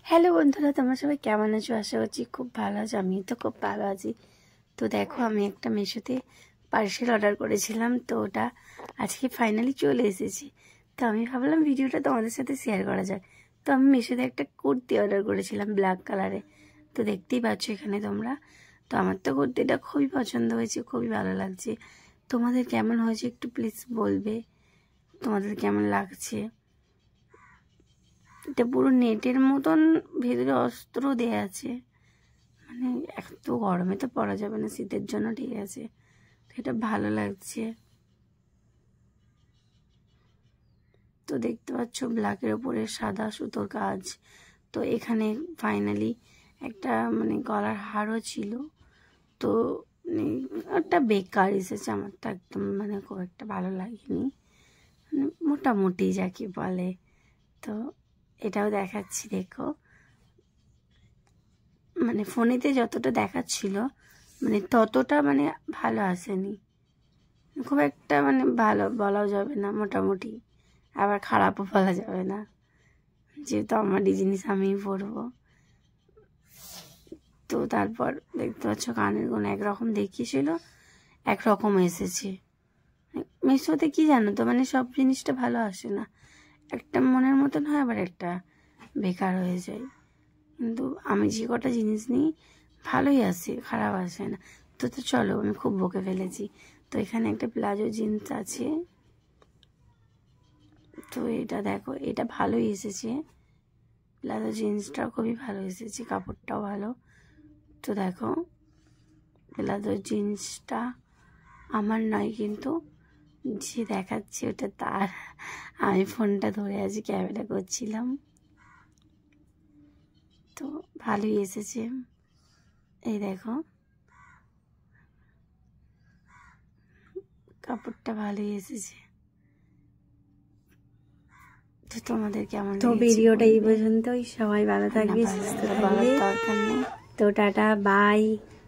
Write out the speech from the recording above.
Hello বন্ধুরা, তোমরা সবাই কেমন আছো? আশা করছি খুব ভালো আছো। আমি তো খুব ভালো আছি। তো দেখো, আমি একটা মিশোতে পার্সেল অর্ডার করেছিলাম, তো ওটা আজকে ফাইনালি চলে এসেছে। তো আমি ভাবলাম ভিডিওটা তোমাদের সাথে শেয়ার করা যায়। তো আমি মিশোতে একটা কুর্তি অর্ডার করেছিলাম ব্ল্যাক কালারে। তো দেখতেই পাচ্ছ এখানে তোমরা। তো আমার তো কুর্তিটা খুবই পছন্দ হয়েছে, খুবই ভালো লাগছে। তোমাদের কেমন হয়েছে একটু প্লিজ বলবে, তোমাদের কেমন লাগছে। এটা পুরো নেটের মতন, ভেতরে অস্ত্র দেয়া আছে। মানে এত গরমে তো পরা যাবে না, শীতের জন্য ঠিক আছে। তো এটা ভালো লাগছে। তো দেখতে পাচ্ছ ব্ল্যাকের ওপরে সাদা সুতোর কাজ। তো এখানে ফাইনালি একটা গলার হারও ছিল। তো একটা বেকার এসেছে, আমার তো একদম খুব একটা ভালো লাগেনি, মোটামুটি যাকে বলে। তো এটাও দেখাচ্ছি, দেখো। ফোনেতে যতটা দেখাচ্ছিল ততটা ভালো আসেনি। খুব একটা ভালো বলাও যাবে না, মোটামুটি। আবার খারাপও বলা যাবে না, যেহেতু আমারই জিনিস আমিই পরবো। তো তারপর দেখতে পাচ্ছ কানের গুলো একরকম দেখিয়েছিল, একরকম এসেছে। মিশোতে কি জানো তো, সব জিনিসটা ভালো আসে না। একটা মনের মতন হয়, আবার একটা বেকার হয়ে যায়। কিন্তু আমি যে কটা জিনিস নিই ভালোই আসে, খারাপ আসে না। তো চলো, আমি খুব বকে ফেলেছি। তো এখানে একটা প্লাজো জিন্স আছে। তো এটা দেখো, এটা ভালোই এসেছে। প্লাজো জিন্সটা খুবই ভালো এসেছে, কাপড়টাও ভালো। তো দেখো, প্লাজো জিন্সটা আমার নয়, কিন্তু যে দেখাচ্ছে ওটা তার। আমি ফোনটা ধরে আছি, ক্যামেরা করছিলাম। তো ভালোই এসেছে, এই দেখো কাপড়টা ভালোই এসেছে। তো তোমাদের কেমন? তো ভিডিওটা এই পর্যন্তই। সবাই ভালো থাকবে, সুস্থ থাকবে। দরকার নেই। তো টাটা, বাই।